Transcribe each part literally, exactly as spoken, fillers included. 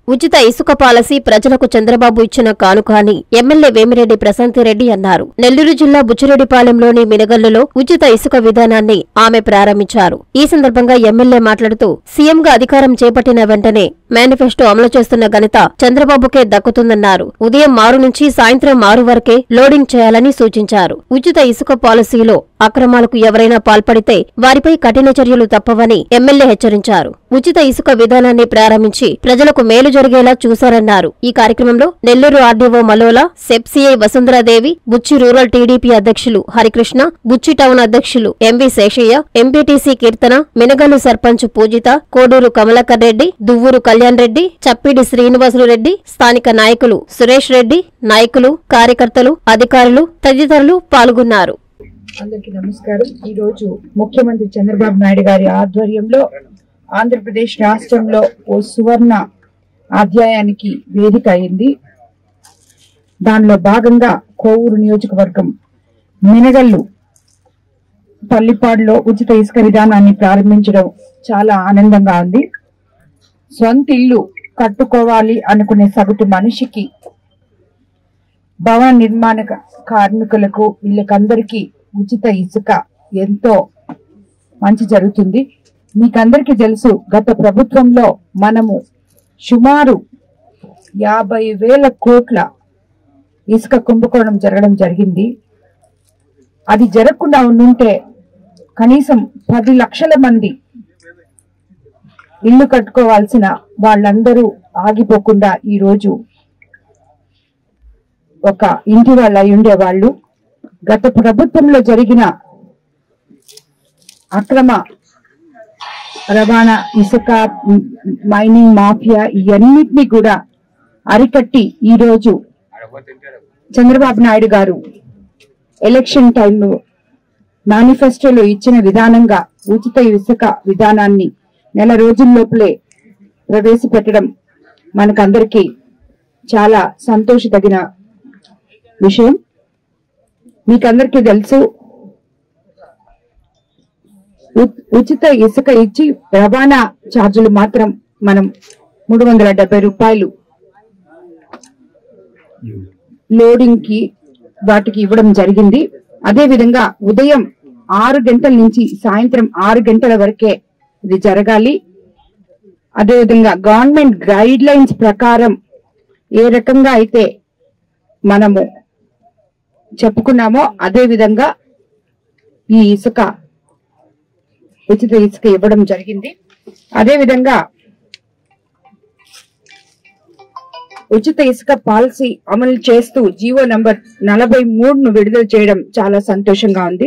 ఉచిత ఇసుక పాలసీ ప్రజలకు చంద్రబాబు ఇచ్చిన కానుక అని ఎమ్మెల్యే వేమిరెడ్డి ప్రశాంతిరెడ్డి అన్నారు. నెల్లూరు జిల్లా బుచ్చిరెడ్డిపాలెంలోని మినగల్లులో ఉచిత ఇసుక విధానాన్ని ఆమె ప్రారంభించారు. ఈ సందర్భంగా ఎమ్మెల్యే మాట్లాడుతూ సీఎంగా అధికారం చేపట్టిన వెంటనే మేనిఫెస్టో అమలు చేస్తున్న ఘనత చంద్రబాబుకే దక్కుతుందన్నారు. ఉదయం ఆరు నుంచి సాయంత్రం ఆరు వరకే లోడింగ్ చేయాలని సూచించారు. ఉచిత ఇసుక పాలసీలో అక్రమాలకు ఎవరైనా పాల్పడితే వారిపై కఠిన చర్యలు తప్పవని ఎమ్మెల్యే హెచ్చరించారు. ఉచిత ఇసుక విధానాన్ని ప్రారంభించి ప్రజలకు మేలు జరిగేలా చూశారన్నారు. ఈ కార్యక్రమంలో నెల్లూరు ఆర్డీఓ మలోలా, సెప్సీఐ వసుంధరాదేవి, బుచ్చి రూరల్ టీడీపీ అధ్యక్షులు హరికృష్ణ, బుచ్చి టౌన్ అధ్యక్షులు ఎంవి శేషయ్య, ఎంపీటీసీ కీర్తన, మినగల్లు సర్పంచ్ పూజిత, కోడూరు కమలాకర్ రెడ్డి, దువ్వూరు కళ్యాణ్ రెడ్డి, చప్పిడి శ్రీనివాసులు రెడ్డి, స్థానిక నాయకులు సురేష్ రెడ్డి, నాయకులు, కార్యకర్తలు, అధికారులు తదితరులు పాల్గొన్నారు. అందరికీ నమస్కారం. ఈ రోజు ముఖ్యమంత్రి చంద్రబాబు నాయుడు గారి ఆధ్వర్యంలో ఆంధ్రప్రదేశ్ రాష్ట్రంలో ఓ సువర్ణ అధ్యాయానికి వేదిక అయింది. దానిలో భాగంగా కోవూరు నియోజకవర్గం మినగల్లు పల్లిపాడులో ఉచిత ఇసుక విధానాన్ని ప్రారంభించడం చాలా ఆనందంగా ఉంది. సొంత ఇల్లు కట్టుకోవాలి అనుకునే సగటు మనిషికి, భవన నిర్మాణ కార్మికులకు, వీళ్ళకందరికీ ఉచిత ఇసుక ఎంతో మంచి జరుగుతుంది. మీకందరికీ తెలుసు, గత ప్రభుత్వంలో మనము సుమారు యాభై వేల కోట్ల ఇసుక కుంభకోణం జరగడం జరిగింది. అది జరగకుండా ఉండుంటే కనీసం పది లక్షల మంది ఇల్లు కట్టుకోవాల్సిన వాళ్ళందరూ ఆగిపోకుండా ఈరోజు ఒక ఇంటి వాళ్ళు అయి ఉండేవాళ్ళు. గత ప్రభుత్వంలో జరిగిన అక్రమ రవాణా, ఇసుక మైనింగ్ మాఫియా, ఇవన్నిటినీ కూడా అరికట్టి ఈరోజు చంద్రబాబు నాయుడు గారు ఎలక్షన్ టైంలో మేనిఫెస్టోలో ఇచ్చిన విధానంగా ఉచిత ఇసుక విధానాన్ని నెల రోజుల్లోపలే ప్రవేశపెట్టడం మనకందరికీ చాలా సంతోషదగిన విషయం. మీకందరికీ తెలుసు, ఉచిత ఇసుక ఇచ్చి రవాణా ఛార్జీలు మాత్రం మనం మూడు వందల డెబ్బై రూపాయలు లోడింగ్ కి వాటికి ఇవ్వడం జరిగింది. అదే విధంగా ఉదయం ఆరు గంటల నుంచి సాయంత్రం ఆరు గంటల వరకే ఇది జరగాలి. అదేవిధంగా గవర్నమెంట్ గైడ్ లైన్స్ ప్రకారం ఏ రకంగా అయితే మనము చెప్పుకున్నామో అదే విధంగా ఈ ఇసుక ఉచిత ఇసుక ఇవ్వడం జరిగింది. అదే విధంగా ఉచిత ఇసుక పాలసీ అమలు చేస్తూ జీవో నంబర్ నలభై మూడును విడుదల చేయడం చాలా సంతోషంగా ఉంది.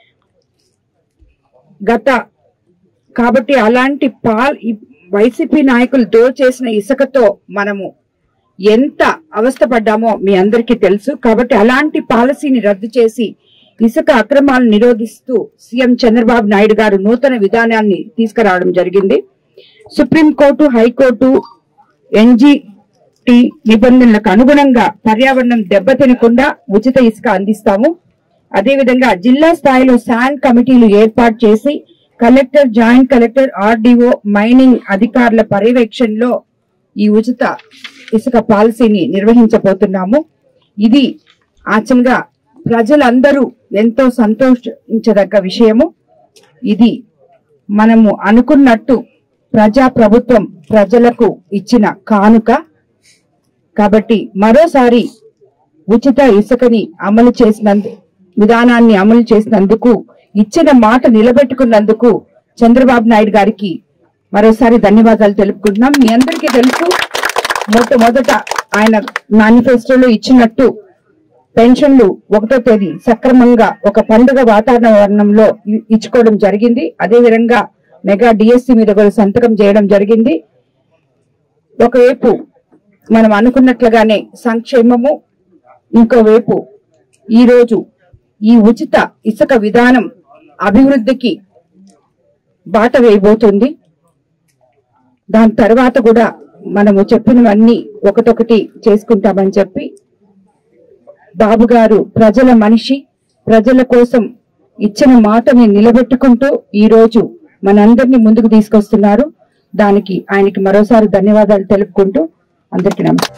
గత కాబట్టి అలాంటి పాల్ వైసీపీ నాయకులు దోచేసిన ఇసుకతో మనము ఎంత అవస్థపడ్డామో మీ అందరికీ తెలుసు. కాబట్టి అలాంటి పాలసీని రద్దు చేసి ఇసుక అక్రమాలు నిరోధిస్తూ సీఎం చంద్రబాబు నాయుడు గారు నూతన విధానాన్ని తీసుకురావడం జరిగింది. సుప్రీంకోర్టు, హైకోర్టు, ఎన్జీటీ నిబంధనలకు అనుగుణంగా పర్యావరణం దెబ్బతినకుండా ఉచిత ఇసుక అందిస్తాము. అదేవిధంగా జిల్లా స్థాయిలో శాండ్ కమిటీలు ఏర్పాటు చేసి collector, joint collector, RDO, mining అధికారుల పర్యవేక్షణలో ఈ ఉచిత ఇసుక పాలసీని నిర్వహించబోతున్నాము. ఇది యాక్చువల్గా ప్రజలందరూ ఎంతో సంతోషించదగ్గ విషయము. ఇది మనము అనుకున్నట్టు ప్రజా ప్రభుత్వం ప్రజలకు ఇచ్చిన కానుక. కాబట్టి మరోసారి ఉచిత ఇసుకని అమలు చేసినందుకు, విధానాన్ని అమలు చేసినందుకు, ఇచ్చిన మాట నిలబెట్టుకున్నందుకు చంద్రబాబు నాయుడు గారికి మరోసారి ధన్యవాదాలు తెలుపుకుంటున్నాం. మీ అందరికీ తెలుసు, మొట్టమొదట ఆయన మేనిఫెస్టోలో ఇచ్చినట్టు పెన్షన్లు ఒకటో తేదీ సక్రమంగా ఒక పండుగ వాతావరణంలో ఇచ్చుకోవడం జరిగింది. అదేవిధంగా మెగా డిఎస్సి మీద కూడా సంతకం చేయడం జరిగింది. ఒకవైపు మనం అనుకున్నట్లుగానే సంక్షేమము, ఇంకోవైపు ఈరోజు ఈ ఉచిత ఇసుక విధానం అభివృద్ధికి బాట వేయబోతుంది. దాని తర్వాత కూడా మనము చెప్పినవన్నీ ఒకటొకటి చేసుకుంటామని చెప్పి బాబు గారు ప్రజల మనిషి, ప్రజల కోసం ఇచ్చిన మాటని నిలబెట్టుకుంటూ ఈ రోజు మనందరినీ ముందుకు తీసుకొస్తున్నారు. దానికి ఆయనకి మరోసారి ధన్యవాదాలు తెలుపుకుంటూ అందరికీ నమస్కారం.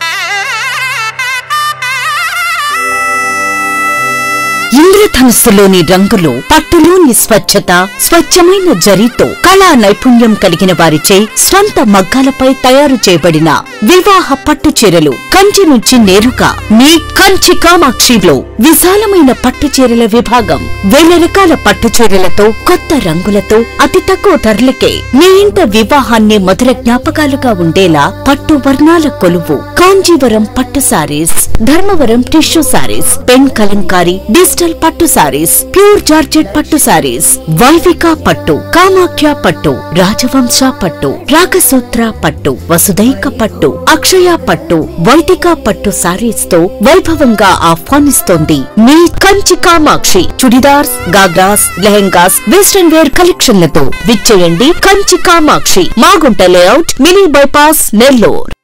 ఇంద్రధనుస్సులోని రంగులు, పట్టులోని స్వచ్ఛత, స్వచ్ఛమైన జరీతో కళా నైపుణ్యం కలిగిన వారిచే స్వంత మగ్గాలపై తయారు చేయబడిన వివాహ పట్టు చీరలు కంచి నుంచి నేరుగా మీ కంచి కామాక్షిలో విశాలమైన పట్టు చీరల విభాగం. వేల రకాల పట్టు చీరలతో, కొత్త రంగులతో, అతి తక్కువ ధరలకే మీ ఇంట వివాహాన్ని మధుర జ్ఞాపకాలుగా ఉండేలా పట్టు వర్ణాల కొలువు కాంజీవరం పట్టు saris, Dharmavaram tissue saris, pen Kalamkari, digital పట్టు సారీస్, ప్యూర్ జార్జెట్ పట్టు సారీస్, వైవిక పట్టు, కామాఖ్య పట్టు, రాజవంశ పట్టు, రాగసూత్ర పట్టు, వసుదైక పట్టు, అక్షయ పట్టు, వైదిక పట్టు సారీస్ తో వైభవంగా ఆహ్వానిస్తోంది మీ కంచి కామాక్షి. చుడిదార్స్, గాగ్రాస్, లెహెంగాస్, వెస్టర్న్ వేర్ కలెక్షన్లతో విచ్చేయండి Kanchi Kamakshi, Magunta layout, mini bypass, Nellore.